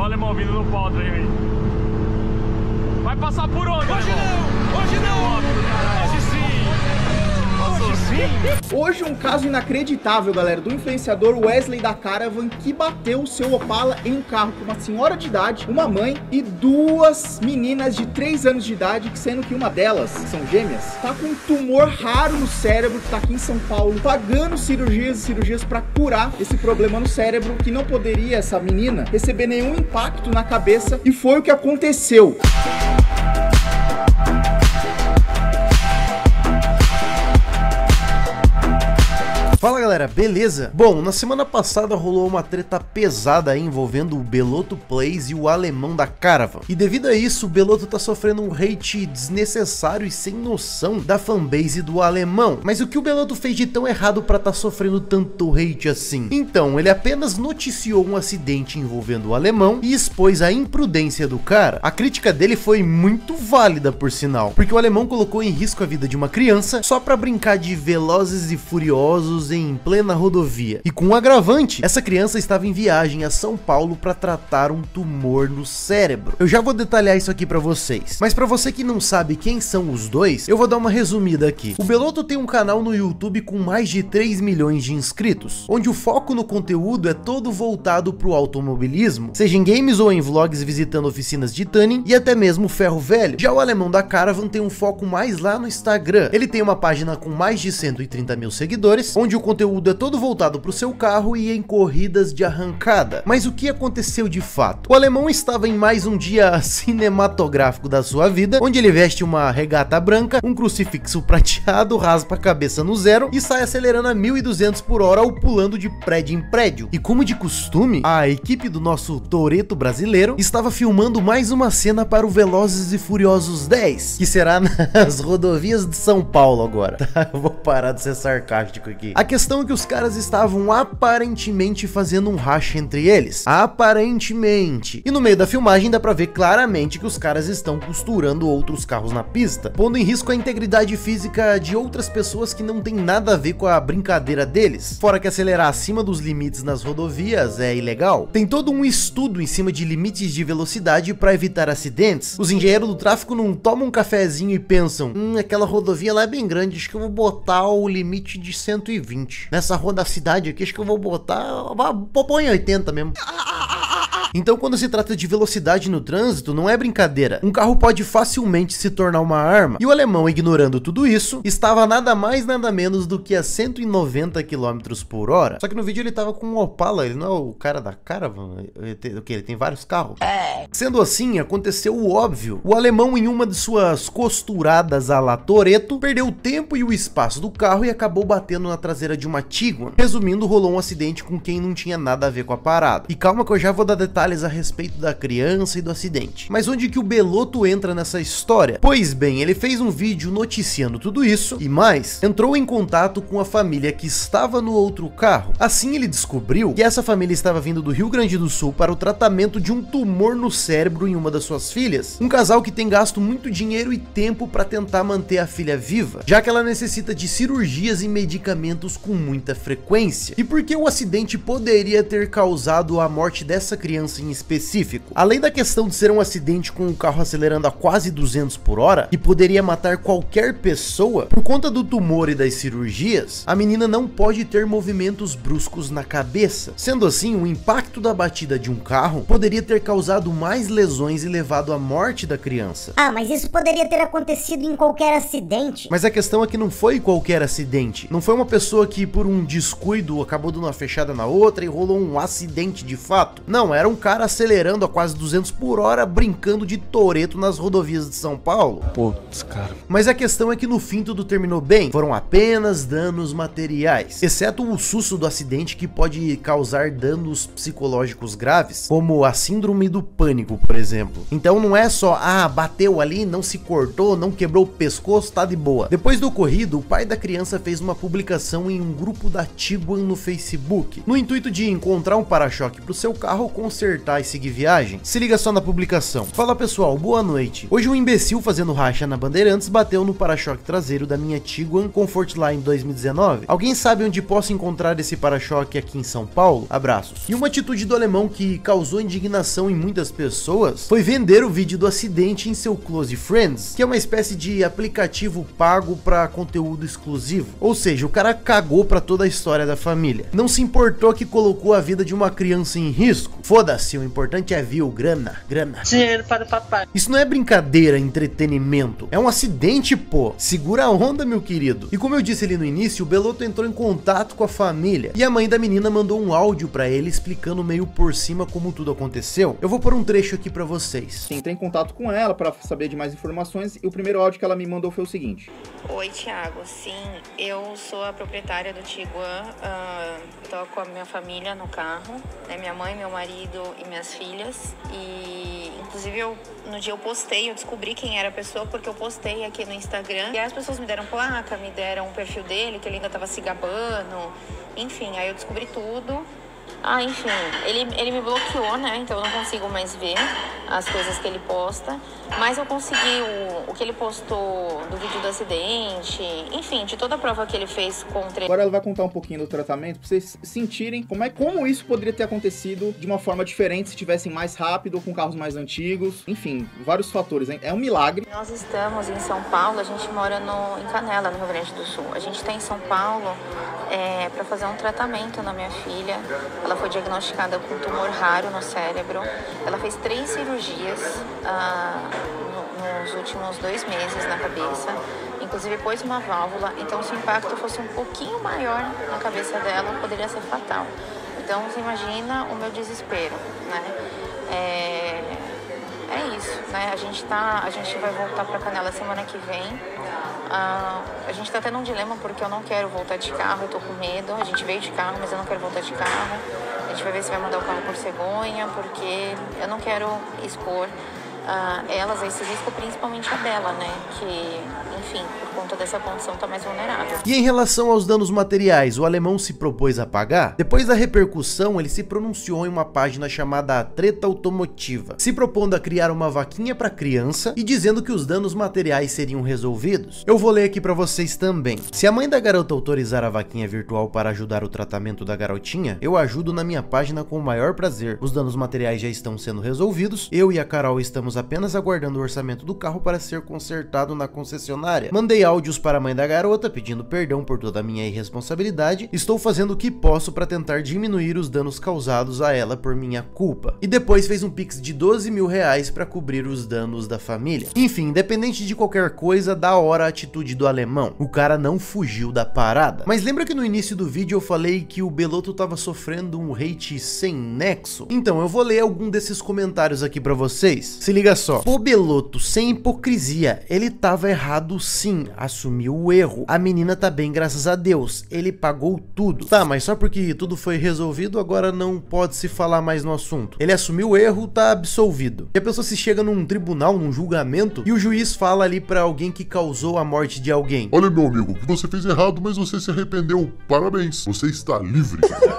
Olha o alemão vindo no pau aí, velho. Vai passar por onde, Hoje alemão? não! Hoje não! Hoje sim! Hoje sim! Hoje um caso inacreditável, galera, do influenciador Wesley da Caravan, que bateu o seu Opala em um carro com uma senhora de idade, uma mãe e duas meninas de 3 anos de idade, sendo que uma delas, que são gêmeas, tá com um tumor raro no cérebro, que tá aqui em São Paulo, pagando cirurgias e cirurgias pra curar esse problema no cérebro, que não poderia essa menina receber nenhum impacto na cabeça, e foi o que aconteceu. Fala galera, beleza? Bom, na semana passada rolou uma treta pesada aí envolvendo o Beloto Plays e o alemão da Caravan. E devido a isso, o Beloto tá sofrendo um hate desnecessário e sem noção da fanbase do alemão. Mas o que o Beloto fez de tão errado pra tá sofrendo tanto hate assim? Então, ele apenas noticiou um acidente envolvendo o alemão e expôs a imprudência do cara. A crítica dele foi muito válida, por sinal, porque o alemão colocou em risco a vida de uma criança só pra brincar de Velozes e Furiosos em plena rodovia. E com um agravante, essa criança estava em viagem a São Paulo para tratar um tumor no cérebro. Eu já vou detalhar isso aqui para vocês, mas para você que não sabe quem são os dois, eu vou dar uma resumida aqui. O Beloto tem um canal no YouTube com mais de 3 milhões de inscritos, onde o foco no conteúdo é todo voltado para o automobilismo, seja em games ou em vlogs visitando oficinas de tuning e até mesmo ferro velho. Já o alemão da Caravan tem um foco mais lá no Instagram. Ele tem uma página com mais de 130 mil seguidores, onde o conteúdo é todo voltado para o seu carro e em corridas de arrancada. Mas o que aconteceu de fato? O alemão estava em mais um dia cinematográfico da sua vida, onde ele veste uma regata branca, um crucifixo prateado, raspa a cabeça no zero e sai acelerando a 1.200 por hora ou pulando de prédio em prédio. E como de costume, a equipe do nosso Toretto brasileiro estava filmando mais uma cena para o Velozes e Furiosos 10, que será nas rodovias de São Paulo agora. Tá, eu vou parar de ser sarcástico aqui. A questão é que os caras estavam aparentemente fazendo um racha entre eles. Aparentemente. E no meio da filmagem dá pra ver claramente que os caras estão costurando outros carros na pista, pondo em risco a integridade física de outras pessoas que não tem nada a ver com a brincadeira deles. Fora que acelerar acima dos limites nas rodovias é ilegal. Tem todo um estudo em cima de limites de velocidade para evitar acidentes. Os engenheiros do tráfego não tomam um cafezinho e pensam, aquela rodovia lá é bem grande, acho que eu vou botar o limite de 120. Nessa rua da cidade aqui, acho que eu vou botar... põe 80 mesmo. Então, quando se trata de velocidade no trânsito, não é brincadeira. Um carro pode facilmente se tornar uma arma. E o alemão, ignorando tudo isso, estava nada mais nada menos do que a 190 km por hora. Só que no vídeo ele tava com um Opala, ele não é o cara da Caravan? Ele tem vários carros. Sendo assim, aconteceu o óbvio. O alemão, em uma de suas costuradas à la Toretto, perdeu o tempo e o espaço do carro e acabou batendo na traseira de uma Tiguan. Resumindo, rolou um acidente com quem não tinha nada a ver com a parada. E calma que eu já vou dar detalhes a respeito da criança e do acidente. Mas onde que o Beloto entra nessa história? Pois bem, ele fez um vídeo noticiando tudo isso e mais, entrou em contato com a família que estava no outro carro. Assim ele descobriu que essa família estava vindo do Rio Grande do Sul para o tratamento de um tumor no cérebro em uma das suas filhas. Um casal que tem gasto muito dinheiro e tempo para tentar manter a filha viva, já que ela necessita de cirurgias e medicamentos com muita frequência. E por que o acidente poderia ter causado a morte dessa criança em específico? Além da questão de ser um acidente com o carro acelerando a quase 200 por hora, que poderia matar qualquer pessoa, por conta do tumor e das cirurgias, a menina não pode ter movimentos bruscos na cabeça. Sendo assim, o impacto da batida de um carro poderia ter causado mais lesões e levado à morte da criança. Ah, mas isso poderia ter acontecido em qualquer acidente. Mas a questão é que não foi qualquer acidente. Não foi uma pessoa que por um descuido acabou dando uma fechada na outra e rolou um acidente de fato. Não, era um cara acelerando a quase 200 por hora, brincando de Toretto nas rodovias de São Paulo. Putz, cara. Mas a questão é que no fim tudo terminou bem. Foram apenas danos materiais, exceto o susto do acidente, que pode causar danos psicológicos graves, como a síndrome do pânico, por exemplo. Então não é só, bateu ali, não se cortou, não quebrou o pescoço, tá de boa. Depois do ocorrido, o pai da criança fez uma publicação em um grupo da Tiguan no Facebook, no intuito de encontrar um para-choque pro seu carro, consertar consertar e seguir viagem? Se liga só na publicação. Fala pessoal, boa noite. Hoje um imbecil fazendo racha na Bandeirantes bateu no para-choque traseiro da minha Tiguan Comfortline 2019. Alguém sabe onde posso encontrar esse para-choque aqui em São Paulo? Abraços. E uma atitude do alemão que causou indignação em muitas pessoas foi vender o vídeo do acidente em seu Close Friends, que é uma espécie de aplicativo pago para conteúdo exclusivo. Ou seja, o cara cagou para toda a história da família. Não se importou que colocou a vida de uma criança em risco. Foda-se, o importante é view, grana. Dinheiro para o papai. Isso não é brincadeira, entretenimento. É um acidente, pô. Segura a onda, meu querido. E como eu disse ali no início, o Beloto entrou em contato com a família. E a mãe da menina mandou um áudio pra ele explicando meio por cima como tudo aconteceu. Eu vou pôr um trecho aqui pra vocês. Entrei em contato com ela pra saber de mais informações e o primeiro áudio que ela me mandou foi o seguinte. Oi, Thiago. Sim, eu sou a proprietária do Tiguan. Tô com a minha família no carro, né? Minha mãe, meu marido e minhas filhas. E, inclusive, no dia eu postei, eu descobri quem era a pessoa porque eu postei aqui no Instagram. E aí as pessoas me deram placa, me deram o perfil dele, que ele ainda tava se gabando. Enfim, aí eu descobri tudo. Enfim, ele me bloqueou, né? Então eu não consigo mais ver as coisas que ele posta. Mas eu consegui o que ele postou do vídeo do acidente, enfim, de toda a prova que ele fez contra ele. Agora ela vai contar um pouquinho do tratamento pra vocês sentirem como isso poderia ter acontecido de uma forma diferente se tivessem mais rápido ou com carros mais antigos. Enfim, vários fatores, hein? É um milagre. Nós estamos em São Paulo, a gente mora em Canela, no Rio Grande do Sul. A gente está em São Paulo para fazer um tratamento na minha filha. Ela foi diagnosticada com um tumor raro no cérebro. Ela fez 3 cirurgias nos últimos 2 meses na cabeça. Inclusive pôs uma válvula. Então, se o impacto fosse um pouquinho maior na cabeça dela, poderia ser fatal. Então, você imagina o meu desespero, né? É isso, né? A gente vai voltar para Canela semana que vem. A gente tá tendo um dilema porque eu não quero voltar de carro, eu tô com medo. A gente veio de carro, mas eu não quero voltar de carro. A gente vai ver se vai mandar o carro por cegonha, porque eu não quero expor elas a esse risco, principalmente a dela, né? Que, enfim, por conta dessa condição tá mais vulnerável. E em relação aos danos materiais, o alemão se propôs a pagar? Depois da repercussão, ele se pronunciou em uma página chamada Treta Automotiva, se propondo a criar uma vaquinha pra criança e dizendo que os danos materiais seriam resolvidos. Eu vou ler aqui pra vocês também. Se a mãe da garota autorizar a vaquinha virtual para ajudar o tratamento da garotinha, eu ajudo na minha página com o maior prazer. Os danos materiais já estão sendo resolvidos, eu e a Carol estamos apenas aguardando o orçamento do carro para ser consertado na concessionária. Mandei áudios para a mãe da garota pedindo perdão por toda a minha irresponsabilidade. Estou fazendo o que posso para tentar diminuir os danos causados a ela por minha culpa. E depois fez um pix de 12 mil reais para cobrir os danos da família. Enfim, independente de qualquer coisa, da hora a atitude do alemão. O cara não fugiu da parada. Mas lembra que no início do vídeo eu falei que o Beloto tava sofrendo um hate sem nexo? Então eu vou ler algum desses comentários aqui para vocês. Se liga só. Pô, Beloto, sem hipocrisia, ele tava errado sim, assumiu o erro. A menina tá bem, graças a Deus, ele pagou tudo. Tá, mas só porque tudo foi resolvido, agora não pode se falar mais no assunto. Ele assumiu o erro, tá absolvido. E a pessoa se chega num tribunal, num julgamento, e o juiz fala ali pra alguém que causou a morte de alguém. Olha, meu amigo, que você fez errado, mas você se arrependeu. Parabéns, você está livre.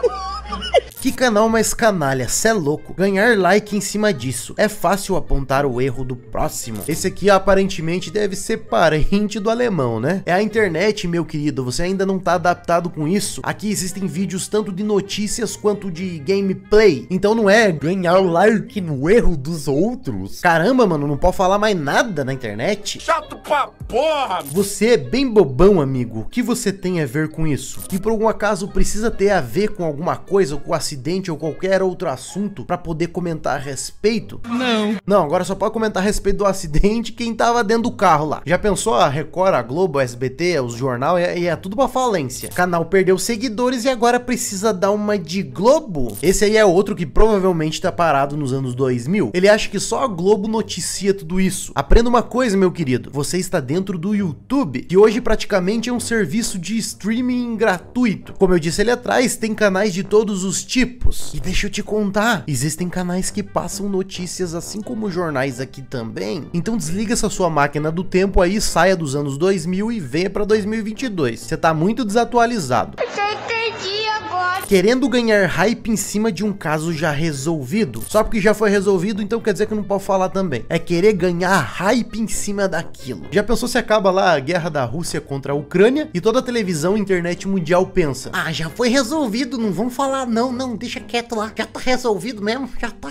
Que canal mais canalha, cê é louco. Ganhar like em cima disso. É fácil apontar o erro do próximo. Esse aqui aparentemente deve ser parente do alemão, né? É a internet, meu querido, você ainda não tá adaptado com isso. Aqui existem vídeos tanto de notícias quanto de gameplay. Então não é ganhar like no erro dos outros. Caramba, mano, não pode falar mais nada na internet. Chato pra porra! Você é bem bobão, amigo. O que você tem a ver com isso? E por algum acaso precisa ter a ver com alguma coisa, ou com acidente ou qualquer outro assunto pra poder comentar a respeito? Não, agora só pode comentar a respeito do acidente quem tava dentro do carro lá. Já pensou a Record, a Globo, a SBT, os jornal, e é tudo pra falência. O canal perdeu seguidores e agora precisa dar uma de Globo? Esse aí é outro que provavelmente tá parado nos anos 2000. Ele acha que só a Globo noticia tudo isso. Aprenda uma coisa, meu querido. Você está dentro do YouTube, que hoje praticamente é um serviço de streaming gratuito. Como eu disse ali atrás, tem canais de todos os tipos. E deixa eu te contar, existem canais que passam notícias assim como jornais aqui também. Então desliga essa sua máquina do tempo aí, saia dos anos 2000 e venha pra 2022. Você tá muito desatualizado. Eu entendi agora. Querendo ganhar hype em cima de um caso já resolvido. Só porque já foi resolvido, então quer dizer que eu não posso falar também. É querer ganhar hype em cima daquilo. Já pensou se acaba lá a guerra da Rússia contra a Ucrânia e toda a televisão e internet mundial pensa: ah, já foi resolvido, não vamos falar não, deixa quieto lá, já tá resolvido mesmo, já tá.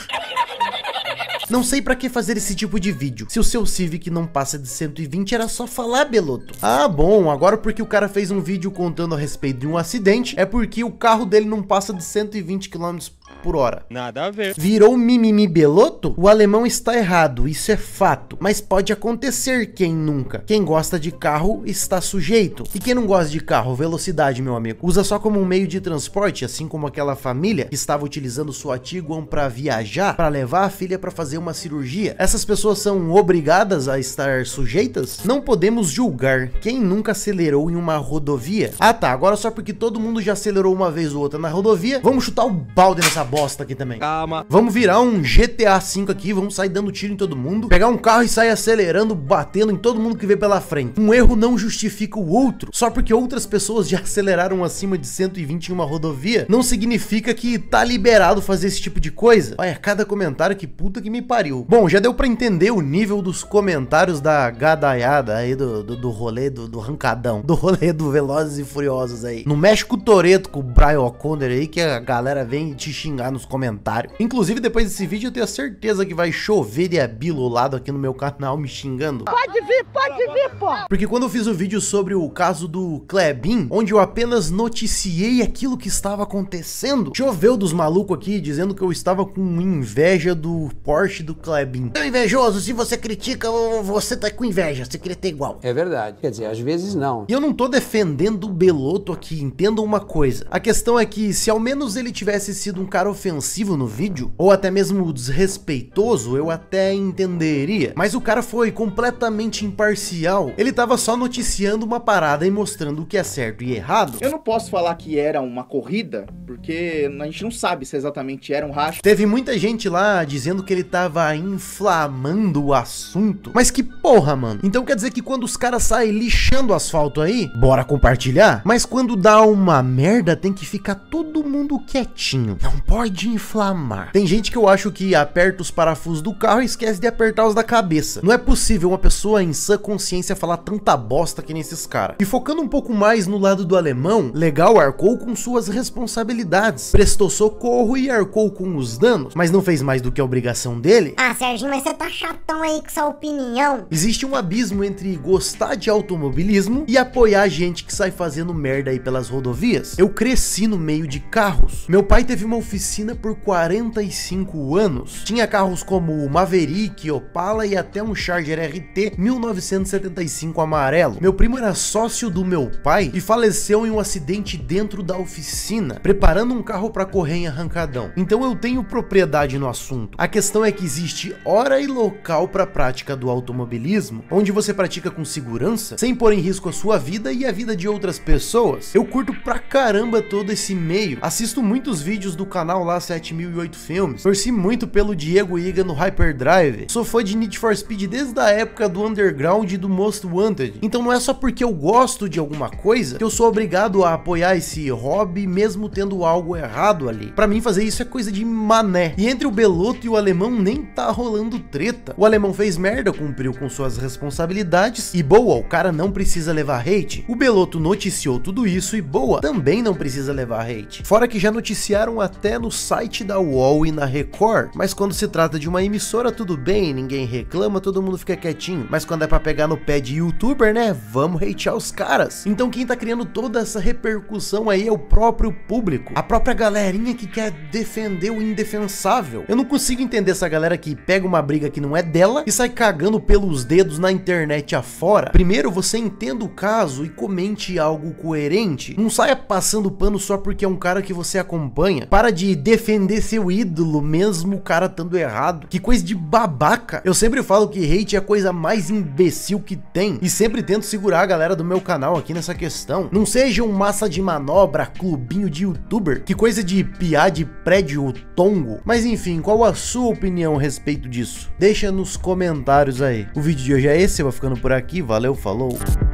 Não sei pra que fazer esse tipo de vídeo. Se o seu Civic não passa de 120, era só falar, Beloto. Ah, bom, agora porque o cara fez um vídeo contando a respeito de um acidente, é porque o carro dele não passa de 120 km por hora. Nada a ver. Virou mimimi Beloto? O alemão está errado, isso é fato. Mas pode acontecer, quem nunca? Quem gosta de carro está sujeito. E quem não gosta de carro? Velocidade, meu amigo. Usa só como um meio de transporte, assim como aquela família que estava utilizando sua Tiguan para viajar, para levar a filha para fazer uma cirurgia. Essas pessoas são obrigadas a estar sujeitas? Não podemos julgar quem nunca acelerou em uma rodovia. Ah tá, agora só porque todo mundo já acelerou uma vez ou outra na rodovia, vamos chutar o balde nessa bosta aqui também. Calma. Vamos virar um GTA V aqui, vamos sair dando tiro em todo mundo, pegar um carro e sair acelerando, batendo em todo mundo que vê pela frente. Um erro não justifica o outro. Só porque outras pessoas já aceleraram acima de 120 em uma rodovia, não significa que tá liberado fazer esse tipo de coisa. Olha, cada comentário, que puta que me pariu. Bom, já deu pra entender o nível dos comentários da gadaiada aí do rolê do rancadão, do rolê do Velozes e Furiosos aí. Não mexe com o Toretto, com o Brian O'Connor aí, que a galera vem te xingar nos comentários. Inclusive, depois desse vídeo, eu tenho certeza que vai chover de abilolado aqui no meu canal me xingando. Pode vir, pô! Porque quando eu fiz o vídeo sobre o caso do Klebin, onde eu apenas noticiei aquilo que estava acontecendo, choveu dos malucos aqui dizendo que eu estava com inveja do Porsche do Klebin. Seu invejoso, se você critica, você tá com inveja, você queria ter igual. É verdade, quer dizer, às vezes não. E eu não tô defendendo o Beloto aqui, entendam uma coisa. A questão é que se ao menos ele tivesse sido um cara ofensivo no vídeo, ou até mesmo desrespeitoso, eu até entenderia. Mas o cara foi completamente imparcial. Ele tava só noticiando uma parada e mostrando o que é certo e errado. Eu não posso falar que era uma corrida, porque a gente não sabe se exatamente era um racha. Teve muita gente lá dizendo que ele tava inflamando o assunto. Mas que porra, mano. Então quer dizer que quando os caras saem lixando o asfalto aí, bora compartilhar? Mas quando dá uma merda, tem que ficar todo mundo quietinho. Não pode inflamar. Tem gente que eu acho que aperta os parafusos do carro e esquece de apertar os da cabeça. Não é possível uma pessoa em sã consciência falar tanta bosta que nem esses caras. E focando um pouco mais no lado do alemão, legal, arcou com suas responsabilidades. Prestou socorro e arcou com os danos, mas não fez mais do que a obrigação dele. Ah, Serginho, mas você tá chatão aí com essa opinião. Existe um abismo entre gostar de automobilismo e apoiar gente que sai fazendo merda aí pelas rodovias. Eu cresci no meio de carros. Meu pai teve uma oficina por 45 anos. Tinha carros como o Maverick, Opala e até um Charger RT 1975 amarelo. Meu primo era sócio do meu pai e faleceu em um acidente dentro da oficina, preparando um carro para correr em arrancadão. Então eu tenho propriedade no assunto. A questão é que existe hora e local para a prática do automobilismo, onde você pratica com segurança, sem pôr em risco a sua vida e a vida de outras pessoas. Eu curto pra caramba todo esse meio. Assisto muitos vídeos do canal lá 7008 Filmes. Torci muito pelo Diego Iga no Hyperdrive. Sou fã de Need for Speed desde a época do Underground e do Most Wanted. Então não é só porque eu gosto de alguma coisa que eu sou obrigado a apoiar esse hobby mesmo tendo algo errado ali. Pra mim fazer isso é coisa de mané. E entre o Beloto e o alemão nem tá rolando treta. O alemão fez merda, cumpriu com suas responsabilidades e boa, o cara não precisa levar hate. O Beloto noticiou tudo isso e boa, também não precisa levar hate. Fora que já noticiaram até no site da UOL e na Record. Mas quando se trata de uma emissora, tudo bem, ninguém reclama, todo mundo fica quietinho. Mas quando é pra pegar no pé de youtuber, né, vamos hatear os caras. Então quem tá criando toda essa repercussão aí é o próprio público. A própria galerinha que quer defender o indefensável. Eu não consigo entender essa galera que pega uma briga que não é dela e sai cagando pelos dedos na internet afora. Primeiro, você entenda o caso e comente algo coerente. Não saia passando pano só porque é um cara que você acompanha. Para de defender seu ídolo, mesmo o cara estando errado. Que coisa de babaca. Eu sempre falo que hate é a coisa mais imbecil que tem. E sempre tento segurar a galera do meu canal aqui nessa questão. Não seja um massa de manobra, clubinho de youtuber. Que coisa de piar de prédio tongo. Mas enfim, qual a sua opinião a respeito disso? Deixa nos comentários aí. O vídeo de hoje é esse, eu vou ficando por aqui. Valeu, falou!